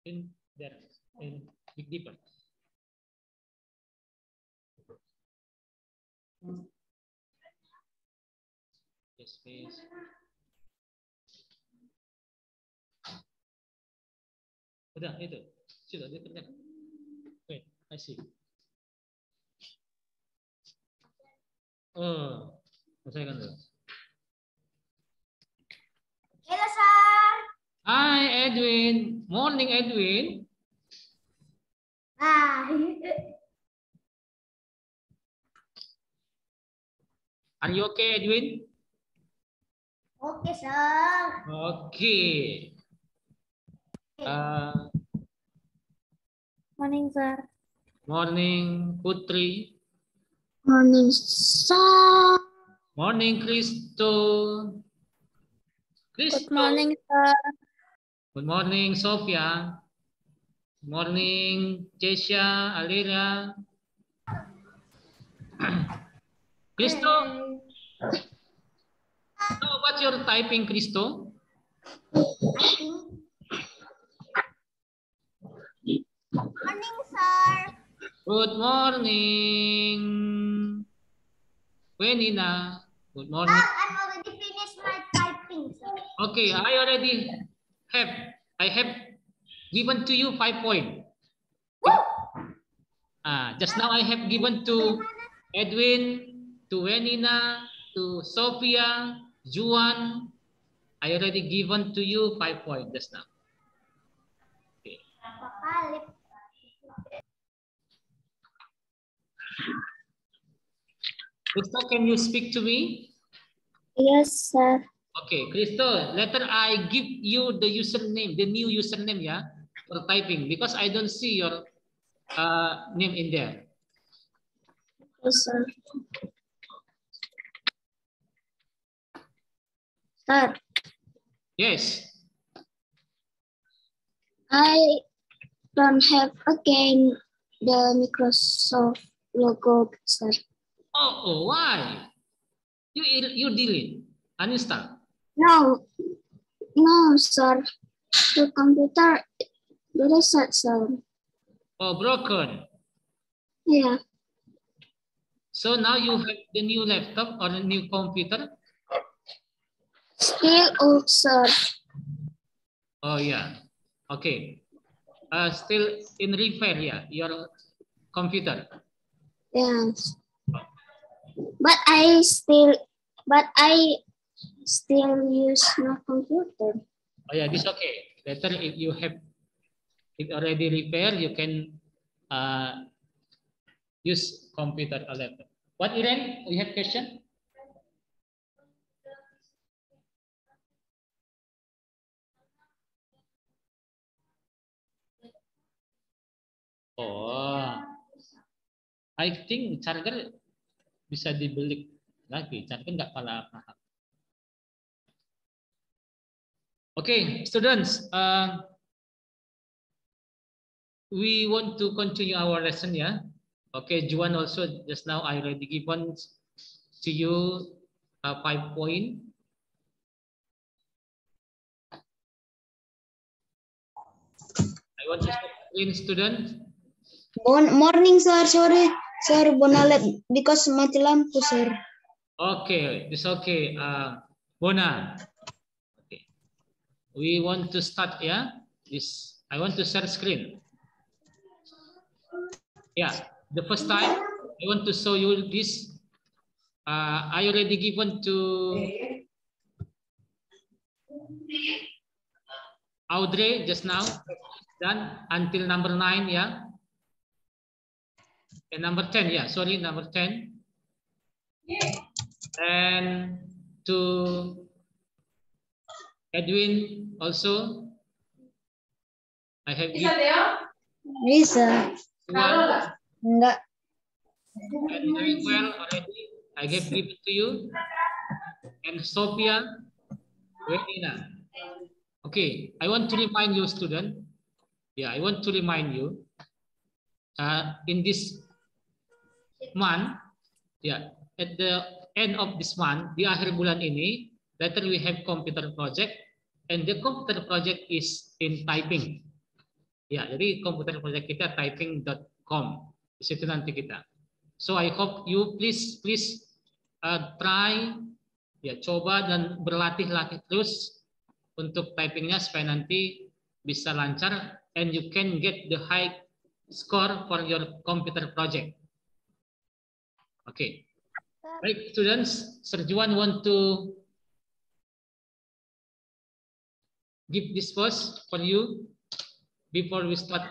in there in Big Dipper. Yes, please. Udah itu. Sudah dikerjakan. Wait, I see. Oh, selesaikan dulu. Halo, Sir. Hi, Edwin. Morning, Edwin. Are you okay, Edwin? Okay, Sir. Okay. Morning, Sir. Morning, Putri. Morning, Sir. Morning, Kristo. Good morning, Sir. Good morning, Sophia. Good morning, Jessia, Alira. Kristo. So what's your typing, Kristo? Morning, Sir. Good morning, Wenina. Good morning. I'm already finished my typing, sir. Okay, I have given to you 5 points. Just now I have given to Edwin, to Wenina, to Sophia, Juan. I already given to you 5 points just now. Okay. Crystal, can you speak to me? Yes, sir. Okay, Crystal, later I give you the username, the new username, yeah, for typing, because I don't see your name in there. Yes, sir. Sir, Yes. I don't have again the Microsoft logo, sir. Oh, why? You delete, uninstall. No, sir. The computer reset, sir. Oh, broken. Yeah. So now you have the new laptop or a new computer? Still old, sir. Oh yeah. Okay. Still in repair, yeah, your computer. Yes. But I still use my computer. Oh yeah, this okay. Later if you have it already repaired, you can use computer or laptop. What, Irene? You have question? Oh, I think charger bisa dibeli lagi. Charger nggak paham. Okay, students. We want to continue our lesson, yeah. Okay, Juan also just now I already given to you 5 points. I want to screen student. Morning, sir. Sorry, sir. Bonalet because mati lampu, sir. Okay, it's okay. Bona. Okay. We want to start, yeah. This I want to share screen. Yeah, the first time I want to show you this. I already given to Audrey just now, done until number 9, yeah. And number 10, yeah, sorry, number 10. And to Edwin also, I have given. Bisa. Enggak. And very well already, I have given to you. And Sophia, Wenina. Okay, I want to remind you, student. Yeah, I want to remind you. In this month, yeah, at the end of this month, di akhir bulan ini, later we have computer project, and the computer project is in typing. Ya, jadi komputer project kita typing.com. Di situ nanti kita. So I hope you please try, ya coba dan berlatih-latih terus untuk typingnya supaya nanti bisa lancar and you can get the high score for your computer project. Okay. Baik, students, Sir Juan want to give this first for you before we start.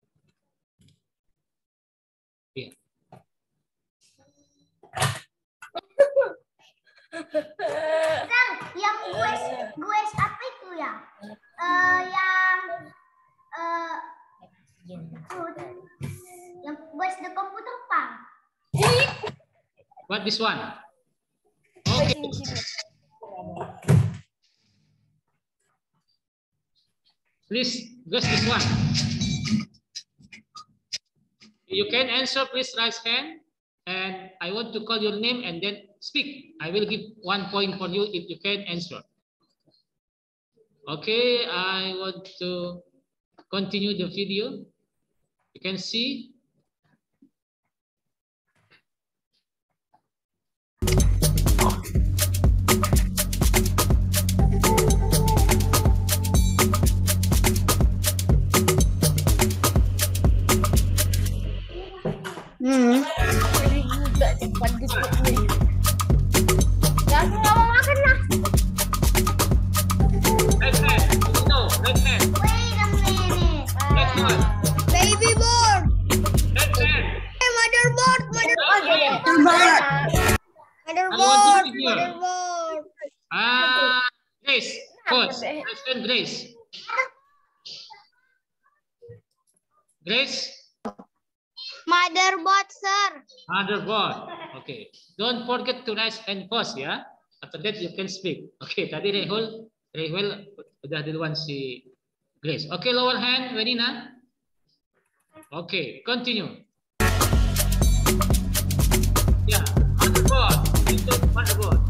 Yeah. Yang gue apa itu ya? Yang gue the komputer Pak. What this one? Okay. Please, guess this one. You can answer, please raise hand. And I want to call your name and then speak. I will give 1 point for you if you can answer. Okay, I want to continue the video. You can see. Jangan mau makan lah. Right hand. No, right hand. Wait a minute. Right hand. Baby board. Right hand. Motherboard. Motherboard. Grace. First. Right hand, Grace. Grace. Motherboard, sir. Motherboard. Okay. Don't forget to raise hand first ya. After that you can speak. Okay. Tadi Rehul udah duluan si Grace. Okay, lower hand, Wenina. Okay, continue. Ya, motherboard. Itu motherboard.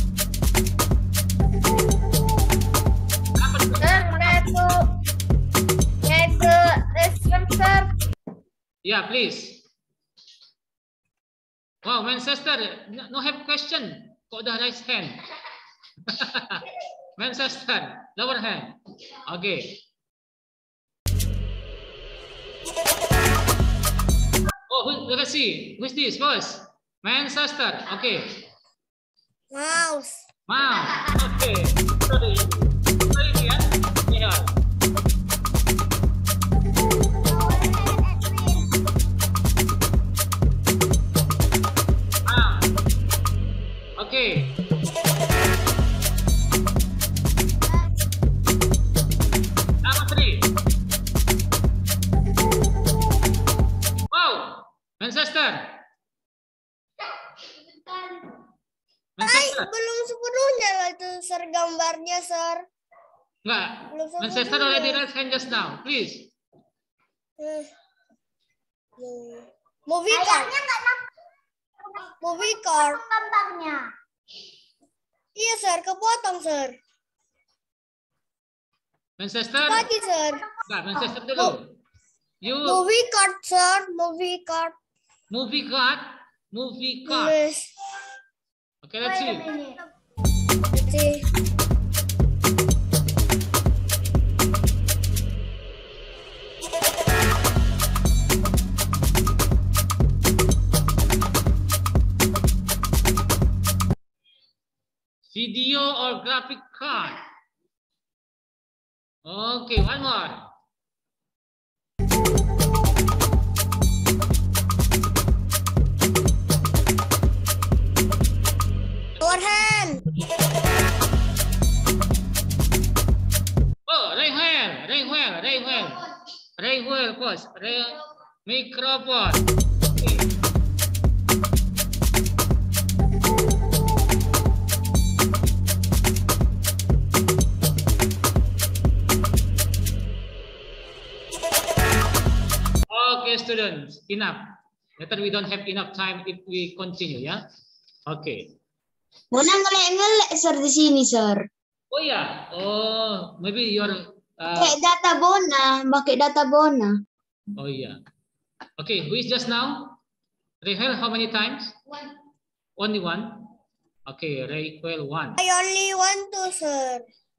Apa itu? Sir, ke restaurant, sir. Yeah, please. Wow, Manchester, no have question. Kok udah raise hand? Manchester, lower hand. Okay. Oh, let's see. Who's this first? Manchester. Okay. Mouse. Mouse. Okay. Sorry. Sorry ya. Yeah. Okay. Number 3. Wow, Manchester. Manchester. Belum sepenuhnya lah itu, sir, gambarnya, sir. Enggak. Manchester already raised hand just now. Please. Movie card. Movie card. Gambarnya. Iya, sir, kepotong, sir. Manchester. Lagi, sir. Enggak, Manchester dulu. You Movie card, sir. Movie card. movie card. Movie card. Yes. Okay, let's Wait a see. minute. Let's see. Video or graphic card. Okay, one more. Lower hand. Oh, Rayhuel first. Microphone. Okay. Okay, students, enough. Later we don't have enough time if we continue, ya. Okay. Mana ngelek-ngelek, sir, di sini, sir. Oh ya, oh maybe your Pakai data bona, pakai data bona. Oh iya. Okay, who is just now? Rahel, how many times? One. Only one. Okay, Rahel one. I only want to, sir.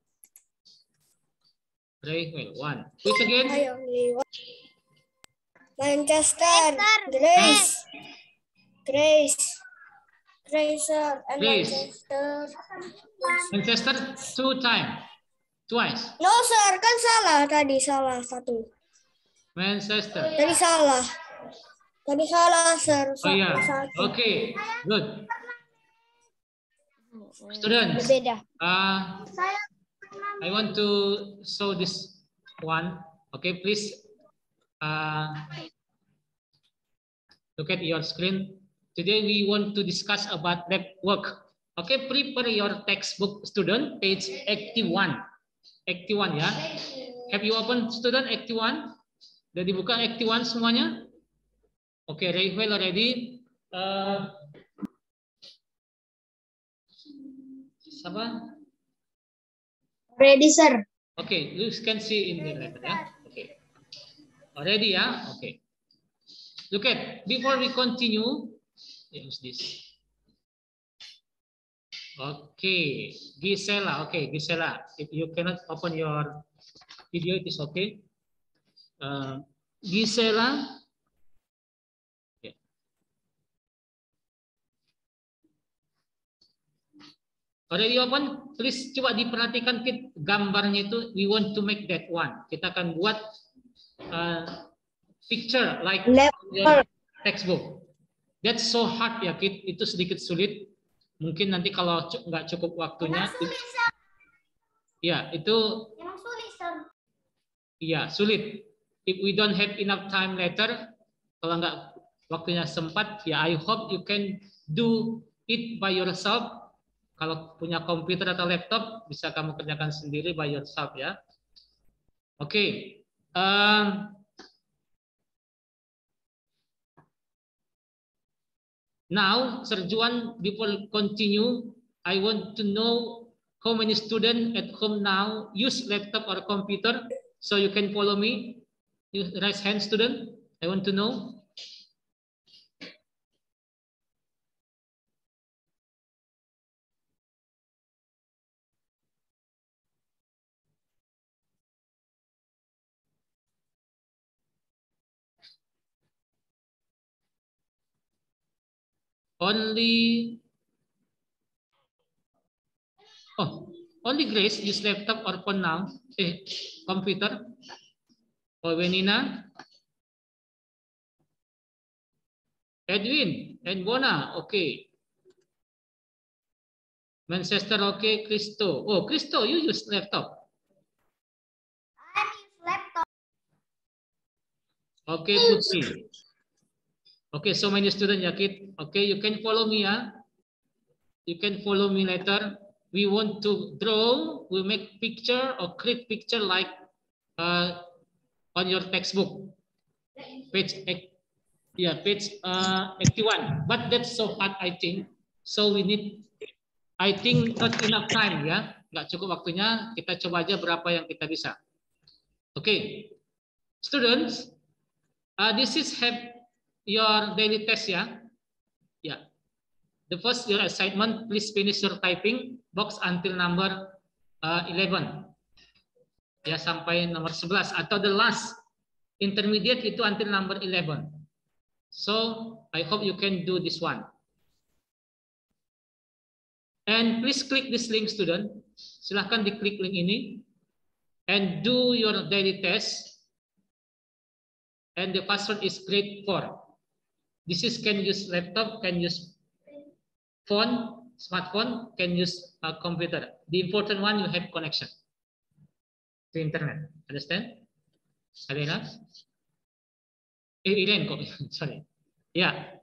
Rahel one. Which again? I only want. Manchester. Grace. Grace. Grace, sir. And Grace. Manchester. Manchester two times. Twice. No, sir. Kan salah tadi. Salah satu. Manchester. Tadi salah. Tadi salah, sir. Oh yeah. Satu. Okay. Good. Students. Beda. I want to show this one. Okay, please look at your screen. Today we want to discuss about lab work. Okay, prepare your textbook, student, page 81. 81 ya. Have you opened student 81? Sudah dibuka 81 semuanya? Oke, Rahel already. Siapa? Ready, sir. Okay, you can see in the letter ya. Okay. Already ya? Okay. Look at, before we continue, use this. Okay, Gisela. Okay, Gisela. If you cannot open your video, it is okay. Gisela. Okay. Already open? Please coba diperhatikan gambarnya itu. We want to make that one. Kita akan buat picture like your textbook. That's so hard ya, Kid. Itu sedikit sulit. Mungkin nanti kalau nggak cukup waktunya. Ya, itu. Emang sulit, sir. Iya, sulit. If we don't have enough time later, kalau nggak waktunya sempat, ya I hope you can do it by yourself. Kalau punya komputer atau laptop, bisa kamu kerjakan sendiri by yourself ya. Oke. Now, Sir Juan, before continue, I want to know how many students at home now use laptop or computer, so you can follow me. You raise hand, student. I want to know. Only Grace use laptop or phone now. Computer. Oh, Wenina. Edwin and Bona. Okay. Manchester. Okay. Cristo. Oh, Cristo, you use laptop. I use laptop. Okay, Putri. Okay, so many students ya, Kid. Okay, you can follow me ya. You can follow me later. We want to draw, we make picture or create picture like on your textbook. Page 81. But that's so hard, I think. So we need, I think not enough time ya. Nggak cukup waktunya. Kita coba aja berapa yang kita bisa. Okay, students, this is have your daily test ya. Yeah. The first your assignment, please finish your typing box until number 11. Ya, sampai nomor 11 atau the last intermediate itu until number 11. So, I hope you can do this one. And please click this link, student. Silahkan diklik link ini and do your daily test. And the password is grade 4. This is can use laptop, can use phone, smartphone, can use a computer. The important one, you have connection to internet. Understand? Adena? Irene kok. Sorry. Yeah.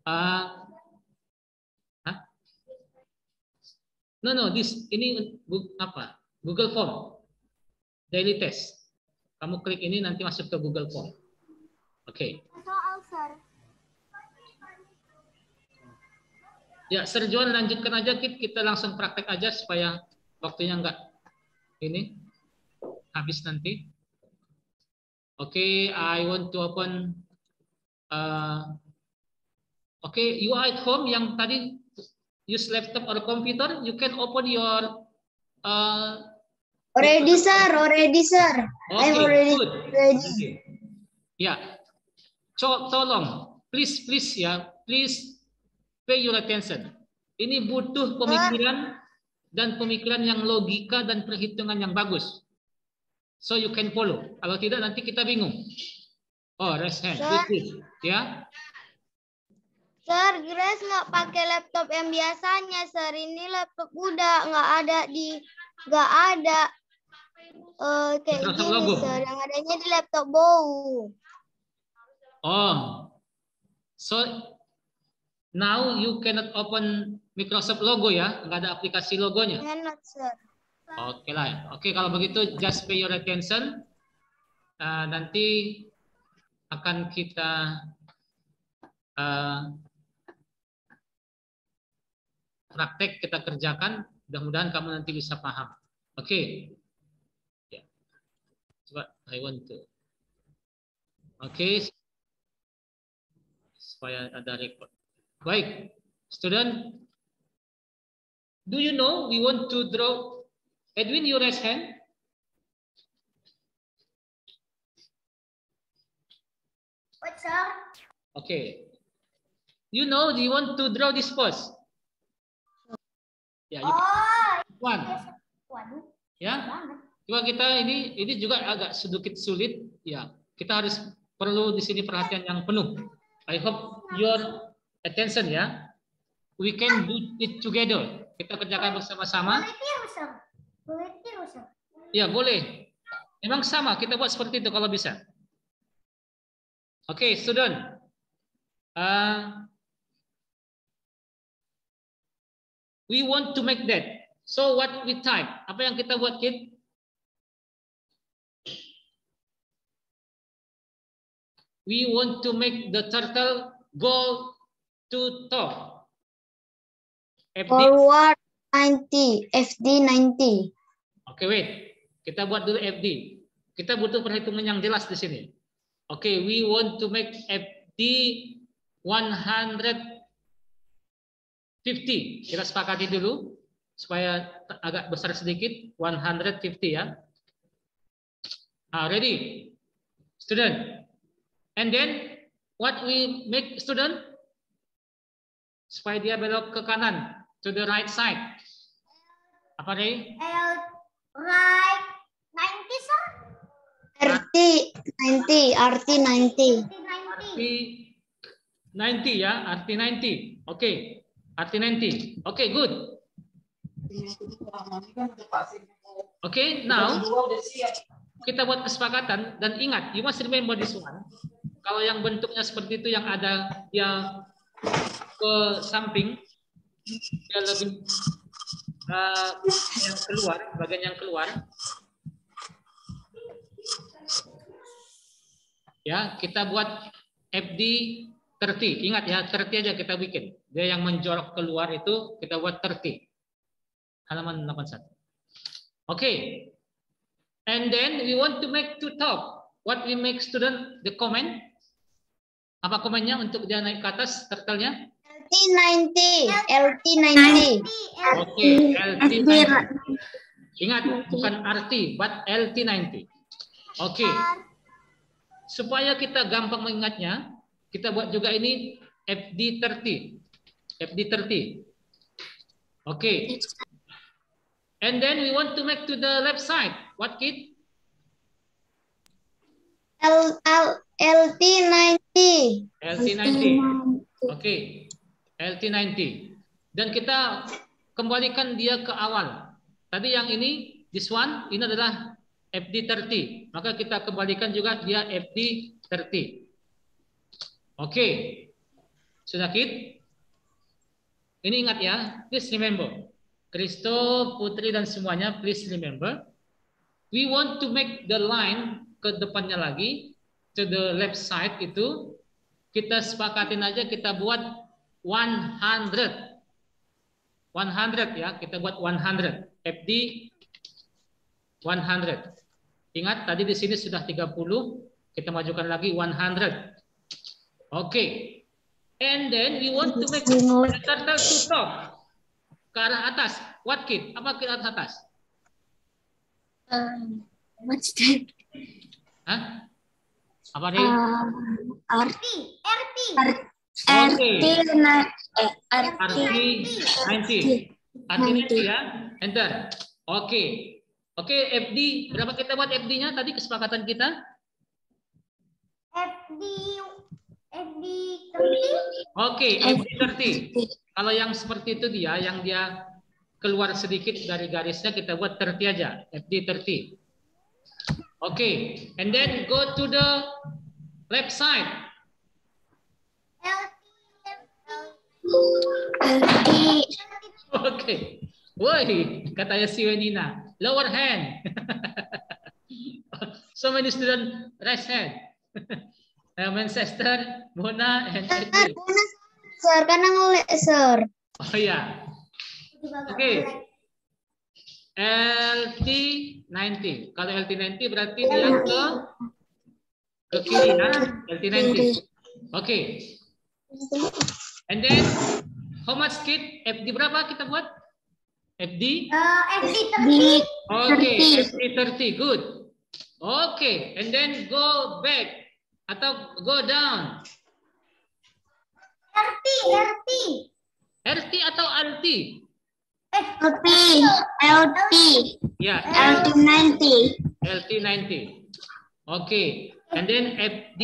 No, this ini apa? Google Form. Daily test. Kamu klik ini nanti masuk ke Google Form. Oke. Soal, sir. Ya, Sir Juan lanjutkan aja, kita langsung praktek aja supaya waktunya enggak ini. habis nanti. Okay, I want to open. Okay, you are at home yang tadi use laptop or computer, you can open your. Already, sir. Already, sir. Okay, I'm already good. ready. Ya, tolong, please ya, please pay your attention. Ini butuh pemikiran dan pemikiran yang logika dan perhitungan yang bagus. So you can follow. Kalau tidak nanti kita bingung. Oh, raise hand. Good. Ya. Sir, Grace nggak pakai laptop yang biasanya, Sir. Ini laptop udah nggak ada kayak Microsoft gini, logo. Sir. Yang adanya di laptop bau. Oh, so now you cannot open Microsoft logo ya, nggak ada aplikasi logonya. Cannot, Sir. Oke lah. Oke, kalau begitu just pay your attention. Nanti akan kita praktek kita kerjakan. Mudah-mudahan kamu nanti bisa paham. Oke. Ya. Coba I want to. Oke. Supaya ada record. Baik, student. Do you know we want to draw? Edwin, you raise hand. What, Sir? Okay. You know you want to draw this pose. Ya, one. Waduh. Ya. Coba kita ini juga agak sedikit sulit. Ya, kita harus perlu di sini perhatian yang penuh. I hope your attention ya. We can do it together. Kita kerjakan bersama-sama. Boleh tiru, Sir. Ya, boleh. Memang sama, kita buat seperti itu kalau bisa. Oke, student. We want to make that. So what we type? Apa yang kita buat, kid? We want to make the turtle go to top. FD. Forward 90. FD 90. Oke, wait. Kita buat dulu FD. Kita butuh perhitungan yang jelas di sini. Oke, we want to make FD 150. Kita sepakati dulu supaya agak besar sedikit. 150 ya. Ready, student. And then what we make, student? Supaya dia belok ke kanan, to the right side. Apa Ray? Right 90, Sir. RT 90. RT 90. RT 90 ya, RT 90. Oke, RT 90. Oke, good. Oke, now kita buat kesepakatan dan ingat, you must remember this one. Kalau yang bentuknya seperti itu yang ada dia ke samping, dia lebih yang keluar, bagian yang keluar. Ya, kita buat FD 30. Ingat ya, 30 aja kita bikin. Dia yang menjorok keluar itu kita buat 30. Halaman 81. Oke. And then we want to make to top. What we make, student? The comment. Apa komennya untuk dia naik ke atas turtle-nya? LT 90. LT 90. Oke, LT 90. Ingat, bukan RT, but LT 90. Oke. Supaya kita gampang mengingatnya, kita buat juga ini FD 30. FD 30. Oke. And then we want to make to the left side. What, kid? LT 90. LT 90. Oke. LT 90. Dan kita kembalikan dia ke awal. Tadi yang ini, this one, ini adalah FD 30. Maka kita kembalikan juga dia FD 30. Oke. Sudah, kid? Ini ingat ya. Please remember. Kristo, Putri, dan semuanya, please remember. We want to make the line ke depannya lagi. To the left side itu. Kita sepakatin aja, kita buat 100. 100 ya. Kita buat 100. FD 100. Ingat tadi di sini sudah 30, kita majukan lagi 100. Oke. And then we want to make the turtle to top. Ke arah atas. What kid? Apa ke arah atas? What's that? Hah? Apa deh? RT. Oke. RT 90 ya. Enter. Oke. Oke, FD. Berapa kita buat FD-nya tadi kesepakatan kita? FD 30. Oke, FD 30. Kalau yang seperti itu dia, yang dia keluar sedikit dari garisnya, kita buat 30 aja. FD 30. Oke, and then go to the left side. Oke. Woi, katanya si Wenina. Lower hand. So many students raise hand. Manchester, Mona, and Edwin. Sir, karena ngelek, sir. Oh ya. Oke. LT 90. Kalau LT 90 berarti dia ke kiri ya. LT 90. Oke. And then how much kid? FD berapa kita buat? FD? FD 30. Oke, FD 30. Good. Oke, and then go back atau go down. RT. RT atau LT? LT. Ya, LT 90. LT 90. Oke, and then FD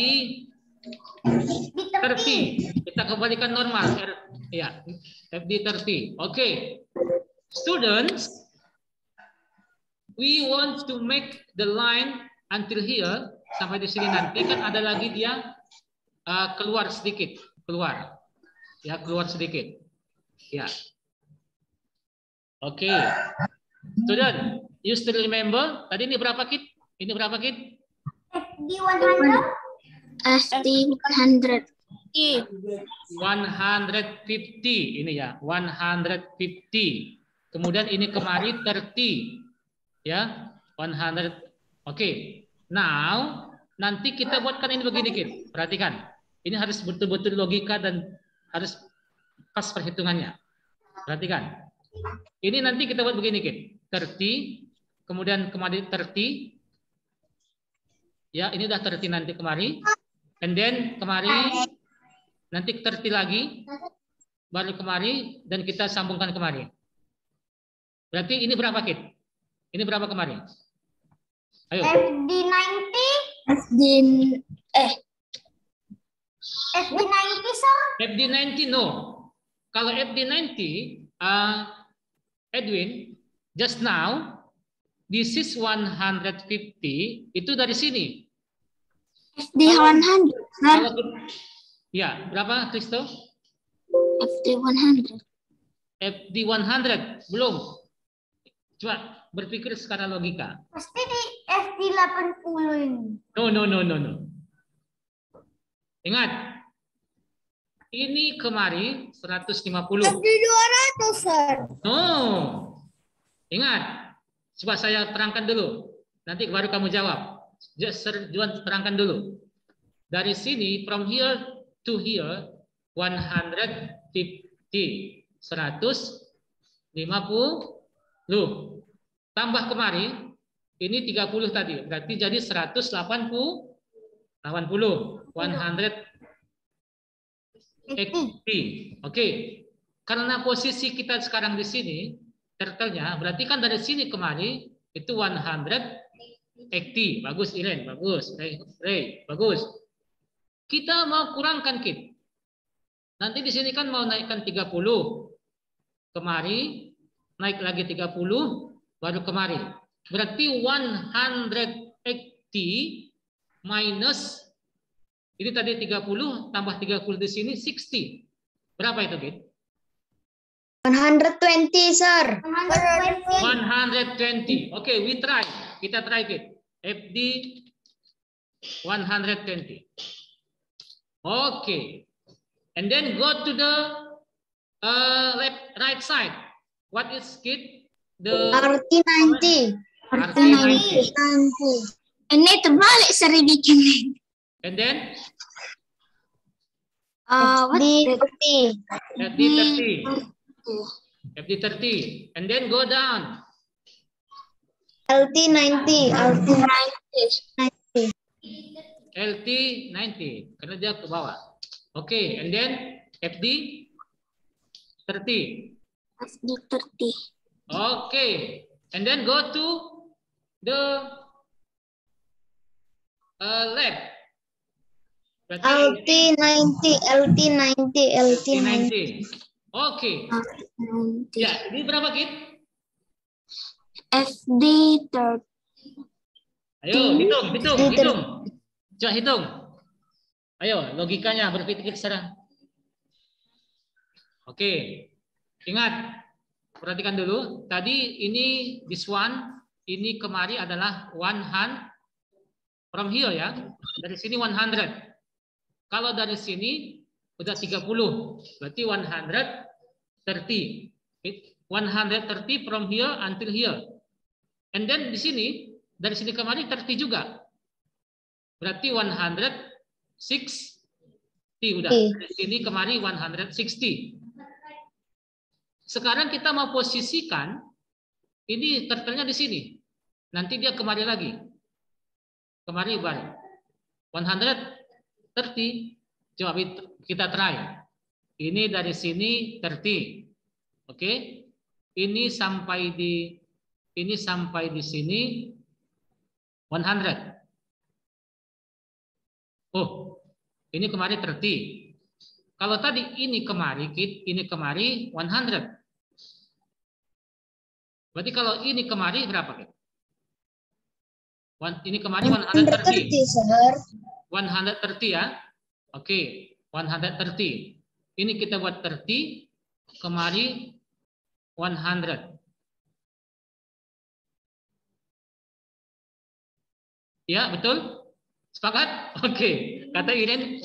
30. Kita kembalikan normal. Ya, FD 30. Oke. Students, we want to make the line until here. Sampai di sini nanti kan ada lagi dia keluar sedikit. Keluar. Ya, keluar sedikit. Ya. Oke. Student, you still remember? Tadi ini berapa kid? Ini berapa kid? FD 100. FD 100. 150 ini ya, 150. Kemudian ini kemari 30. Ya, 100. Oke. Now, nanti kita buatkan ini begini, Kid. Perhatikan. Ini harus betul-betul logika dan harus pas perhitungannya. Perhatikan. Ini nanti kita buat begini, Kid. 30, kemudian kemari 30. Ya, ini udah 30 nanti kemari. And then kemari nanti 30 lagi. Baru kemari dan kita sambungkan kemari. Berarti ini berapa, Kid? Ini berapa kemari? Ayo. FD 90, sir. FD 90, no. Kalau FD 90, Edwin, just now, this is 150, itu dari sini. FD 100, sir. Ya, berapa, Kristo? FD 100. FD 100, belum. Coba berpikir secara logika. Pasti di FD 80 ini. No. Ingat, ini kemari 150. FD 200, sir. No. Ingat, coba saya terangkan dulu. Nanti baru kamu jawab. Just Juan terangkan dulu. Dari sini, from here to here, 150. 150. Tambah kemari, ini 30 tadi. Berarti jadi 180. 180. Oke. Karena posisi kita sekarang di sini, turtle-nya, berarti kan dari sini kemari, itu 180. Bagus, Iren. Bagus. Ray. Bagus. Kita mau kurangkan, Kit. Nanti di sini kan mau naikkan 30. Kemari, naik lagi 30. Baru kemari. Berarti 180 minus ini tadi 30 tambah 30 di sini 60. Berapa itu, Kit? 120, sir. 120. Oke, we try. Kita try, Kit. FD 120. Oke. And then go to the right side. What is, Kit? The RT 90. RT 90. Ini terbalik seri bikin. And then FD30. FD30. And then go down. LT90. LT90. Karena dia ke bawah. Oke, and then FD30. FD30. Okay, and then go to the left. LT90. Oke. Ya, ini berapa, Kit? FD30. Ayo, hitung. Coba hitung. Ayo, logikanya berpikir sekarang. Oke. Ingat, perhatikan dulu. Tadi ini this one, ini kemari adalah 100 from here ya. Dari sini 100. Kalau dari sini udah 30, berarti 130. 130 from here until here. And then di sini, dari sini kemari 30 juga. Berarti 160 udah. Dari sini kemari 160. Sekarang kita mau posisikan ini turtle-nya di sini. Nanti dia kemari lagi. Kemari balik. 130. Coba kita try. Ini dari sini 30. Oke. Ini sampai di sini 100. Oh, ini kemari 30. Kalau tadi ini kemari 100. Berarti kalau ini kemari berapa, Kit? Ini kemari 130. 130 ya. Oke, 130. Ini kita buat 30, kemari 100. Ya, betul? Sepakat? Oke. Kata Iren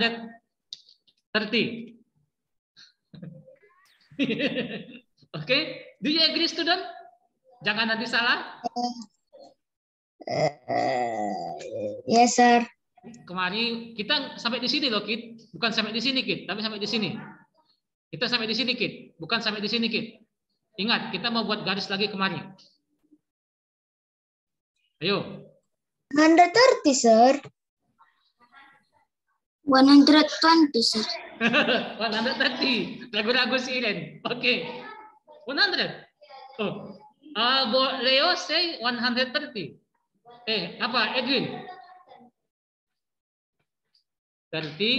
130. Oke. Do you agree, student? Jangan nanti salah. Yes, sir. Kemari kita sampai di sini loh, Kit. Bukan sampai di sini, Kit, tapi sampai di sini. Kita sampai di sini, Kit. Bukan sampai di sini, Kit. Ingat, kita mau buat garis lagi kemari. Ayo. 130, sir. 120, sir. 130. Ragu-ragu si Iren. Oke. 100. Oh. Leo say 130. Apa Edwin? 30.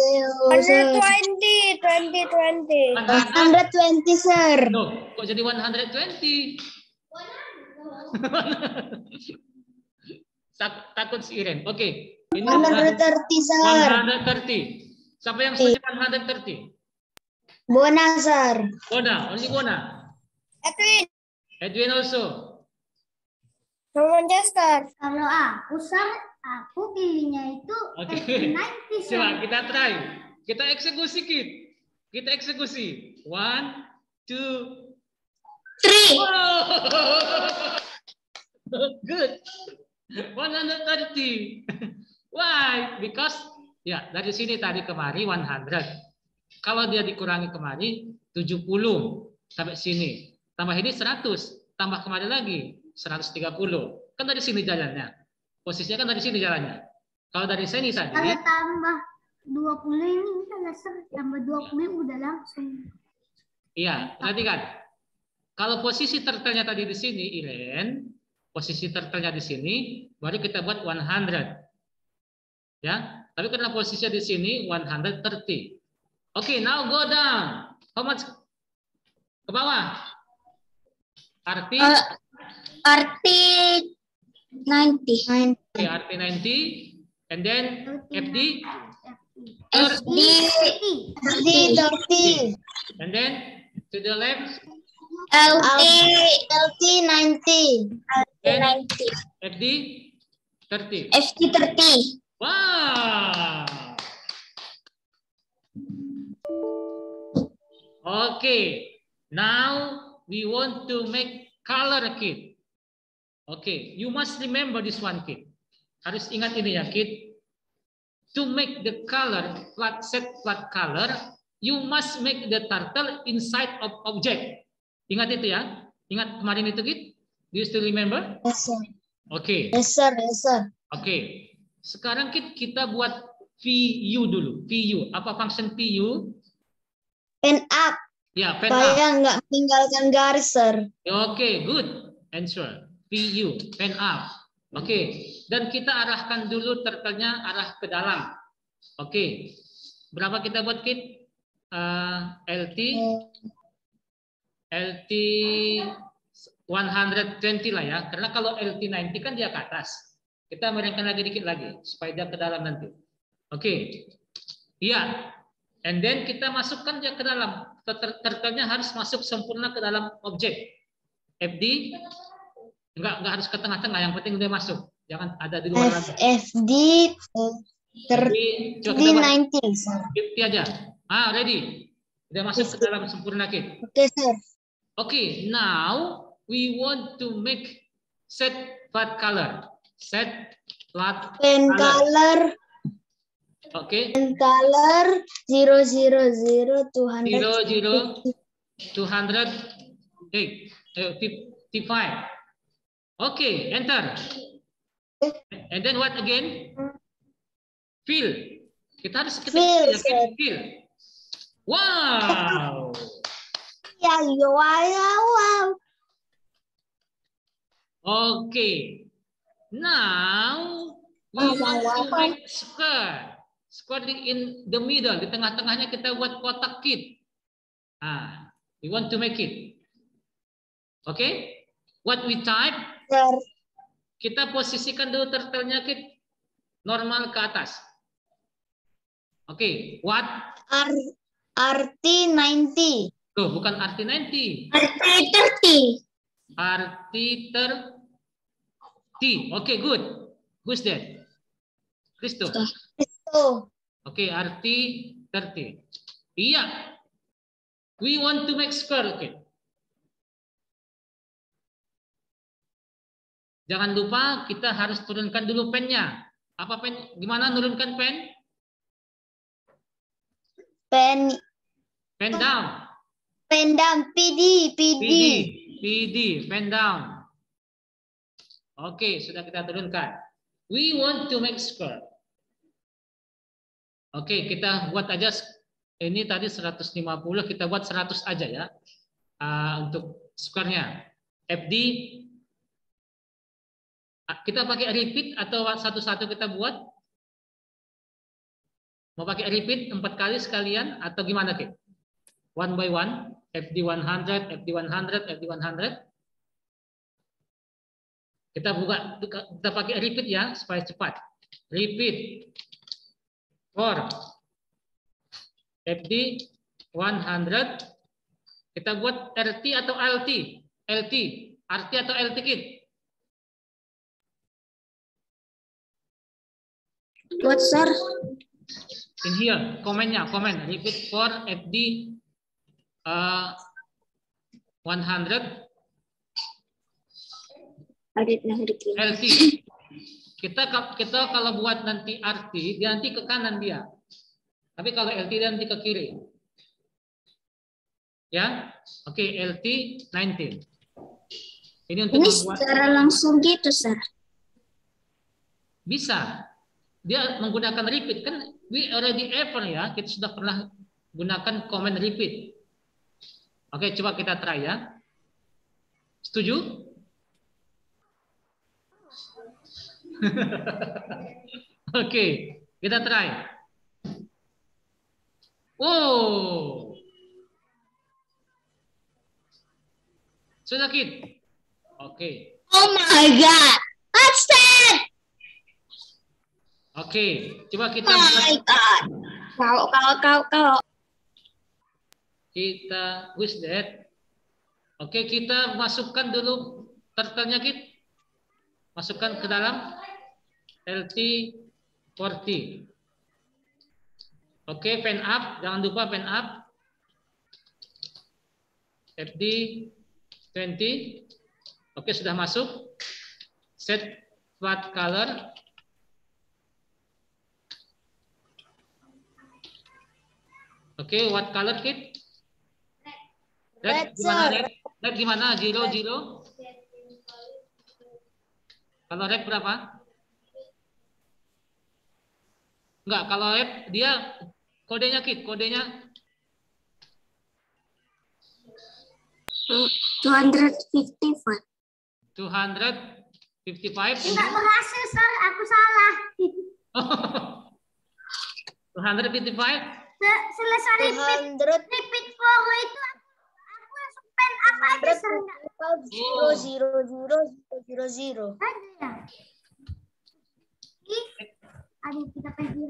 120, sir. No, kok jadi 120? Takut si Iren. Oke. Ini 130, sir. 130. Siapa yang setuju 130? Bona, sir. Bona, only Bona. Edwin also. Manchester. Kalau aku pilihnya itu Oke. 90. Coba kita try. Kita eksekusi, Kit. Kita eksekusi. 1, 2, 3. Good. 130. Why? Because ya dari sini tadi kemari 100. Kalau dia dikurangi kemari 70 sampai sini. Tambah ini 100. Tambah kemari lagi 130. Kan dari sini jalannya. Posisinya kan dari sini jalannya. Kalau dari sini tadi. Kalau tambah 20 ini bisa tambah 20 udah langsung. Iya, perhatikan. Kalau posisi turtle-nya tadi di sini, Iren, posisi turtle-nya di sini, baru kita buat 100. Ya, tapi karena posisinya di sini 130. Oke, now go down. How much? Ke bawah. Arti? Arti 90. Okay, arti 90. And then FD? FD30. And then to the left? LT90. And FD? 30. FD30. Wow. Okay. Now we want to make color, Kit. Okay. You must remember this one, Kit. harus ingat ini ya, kid. To make the color set flat color, you must make the turtle inside of object. Ingat itu ya. Ingat kemarin itu, kid? Do you still remember? Yes, sir. Oke. Yes, sir. Yes, sir. Oke. Sekarang kita buat VU dulu. VU. Apa function VU? Pen up. Ya, pen up. Supaya nggak meninggalkan garis, sir. Oke, good answer. VU, pen up. Oke. Dan kita arahkan dulu turtle-nya arah ke dalam. Oke. Berapa kita buat, kid? LT 120 lah ya. Karena kalau LT 90 kan dia ke atas. Kita merengkan lagi dikit lagi supaya dia ke dalam nanti. Oke. Iya. And then kita masukkan dia ke dalam. Turtle-nya harus masuk sempurna ke dalam objek. FD enggak harus ke tengah-tengah, yang penting dia masuk. Jangan ada di luar lagi. FD 90, sir. 50 aja. Ready. Udah masuk ke dalam sempurna, kid. Oke, sir. Okay, now we want to make set flat color. Set flat Pen color. color. Okay. Pen color 000 200. 55. Okay, enter. And then what again? Fill. Kita harus Fill, sir. fill. Wow. Ya, wow. Okay. Now we want to make square. Square in the middle. Di tengah-tengahnya kita buat kotak, kid. We want to make it. Okay. What we type? Sir. Kita posisikan dulu turtle-nya, kid. Normal ke atas. Oke. What? RT 90. Tuh, bukan RT 90. RT 30. Oke, good. Who's that? Kristo. Oke, RT 30. Iya. We want to make square. Oke. Jangan lupa kita harus turunkan dulu pennya. Apa pen? Gimana nurunkan pen? Pen down. pen down. PD. Pen down. Oke, sudah kita turunkan. We want to make square. Oke, kita buat aja. Ini tadi 150, kita buat 100 aja ya. Untuk square-nya. FD. Kita pakai repeat atau satu-satu kita buat? Mau pakai repeat 4 kali sekalian atau gimana, Kit? One by one, FD 100, FD 100, FD 100. Kita pakai repeat ya supaya cepat. Repeat for FD 100. Kita buat RT atau LT? RT atau LT, Kit? What, sir? In here, komennya, komen. Repeat for FD 100 LT. Kita kalau buat nanti RT, dia nanti ke kanan dia. Tapi kalau LT dia nanti ke kiri. Ya, oke, LT 19. Ini untuk membuat secara langsung gitu, sir. Bisa. Dia menggunakan repeat kan, we already ever ya, kita sudah pernah gunakan command repeat. Oke, coba kita try ya. Setuju? Oke, kita try. Oh, sudah, Kit? Oke. Oh my God, what's that? Oke, coba kita Oh my God. Kau. Kita wish that. Oke, kita masukkan dulu turtle-nya, Kit. Masukkan ke dalam LT 40. Oke, pen up, jangan lupa pen up. FD 20. Oke, sudah masuk. Set flat color. Okay, what color kid? Red, Gimana sir. red? Red gimana? 0, 0. Kalau red berapa? Enggak, kalau red dia kodenya kid, kodenya 255. 255. Enggak berhasil, sir. Aku salah. 255. Selesai repeat for itu aku langsung pen apa aja, sir. 0, 0, 0, 0, 0. Ada ya? Aduh, kita pengen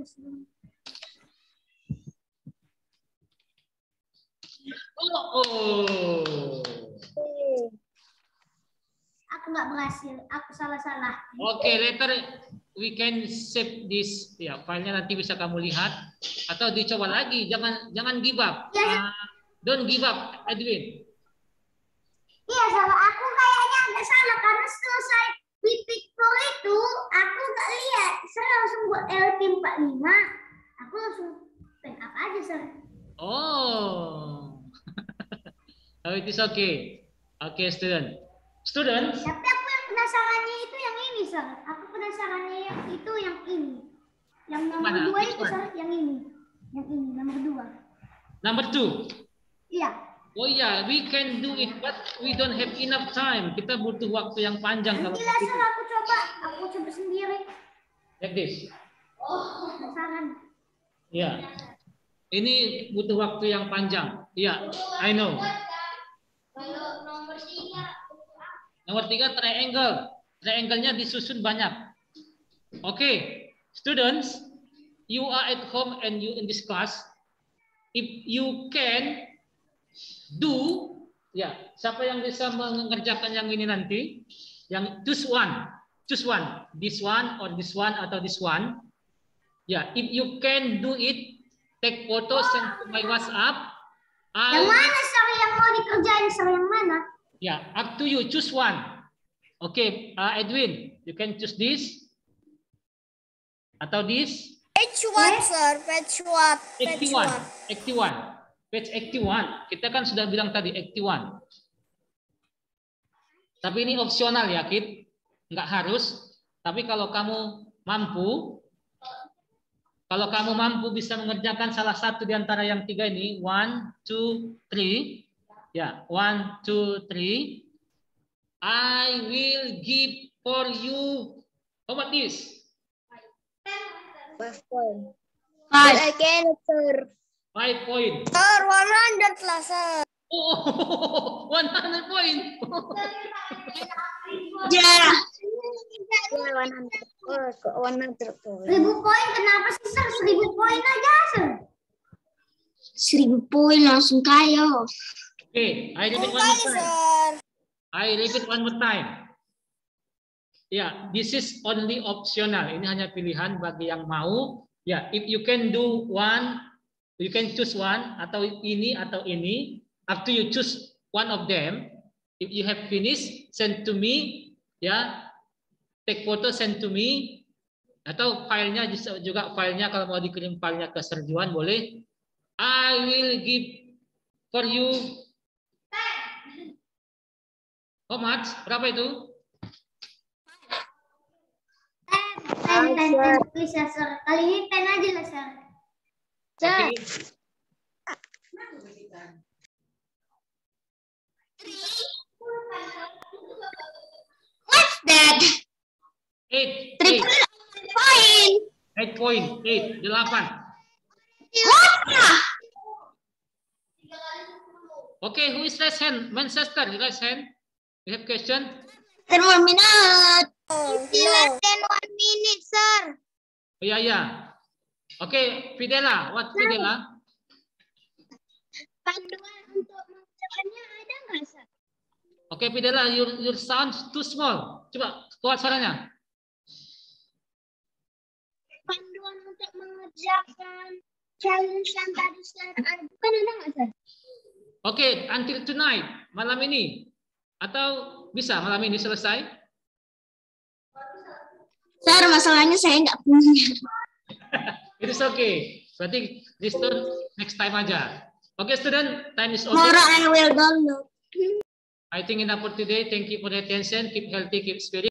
Aku nggak berhasil. Aku salah-salah. Oke, later we can save this. Ya, filenya nanti bisa kamu lihat atau dicoba lagi. Jangan give up. Don't give up, Edwin. Iya, salah. Aku kayaknya agak salah karena selesai repeat for itu aku nggak lihat. Saya langsung buat LP 45. Aku langsung pen apa aja, sir. Oh. Oh, it is okay. Okay, students. Tapi aku yang penasarannya itu yang ini, sir. Aku penasarannya itu yang ini. Yang nomor 2 itu, sir. Yang ini. Yang ini, nomor 2. Number 2. Iya. Oh iya, we can do it, but we don't have enough time. Kita butuh waktu yang panjang. Nanti lah, sir, aku coba sendiri. Like this. Oh, penasaran. Ya. Ini butuh waktu yang panjang. Iya, I know. Kalau nomor 3. Nomor 3 triangle. Triangle-nya disusun banyak. Oke, students, you are at home and you in this class. If you can do, ya, siapa yang bisa mengerjakan yang ini nanti? Yang choose one, this one or this one atau this one. Ya, if you can do it, take photo, send to my WhatsApp. Yang mana, sir, yang mau dikerjain, sir, yang mana? Ya, up to you, choose one. Oke, Edwin, you can choose this atau this. Page what, sir? Page what? Page 81. Page 81. Kita kan sudah bilang tadi 81. Tapi ini opsional ya, Kid. Nggak harus. Tapi kalau kamu mampu bisa mengerjakan salah satu di antara yang 3 ini, 1, 2, 3. Ya, 1, 2, 3. I will give for you. How about this? 5 points. Again, sir. 5 points. Sir, 100 lah, sir. Oh, 100 points. Ya. 100 poin. 1000 poin, kenapa sih, sir? 1000 poin aja, sir. 1000 poin langsung kaya. Okay, I repeat one more time. Yeah, this is only optional. Ini hanya pilihan bagi yang mau. Ya, if you can do one, you can choose one atau ini. Up to you, choose one of them. If you have finished, send to me. Ya, take photo, send to me. Atau filenya juga filenya kalau mau dikirim filenya ke Serjuan boleh. I will give for you. How much? Berapa itu? 10, please, sir. Kali ini 10 aja lah, sir. Sir. What's that? 8 point. 8. 8. Okay, who is raise hand? Manchester, raise hand. You have question? 10 minute. Less than 1 minute, sir. Oh, yeah. Okay, Fidela. What Fidela? Panduan untuk mengerjakannya ada nggak, sir? Okay, Fidela, your sound too small. Coba kuat suaranya. Panduan untuk mengerjakan challenge yang tadi, sir. Bukan ada nggak, sir? Okay, until tonight, malam ini. Atau bisa malam ini selesai? Sir, masalahnya saya nggak punya. It is okay. Berarti this turn next time aja. Oke, student, time is over. Tomorrow I will download. I think enough for today. Thank you for the attention. Keep healthy, keep spirit.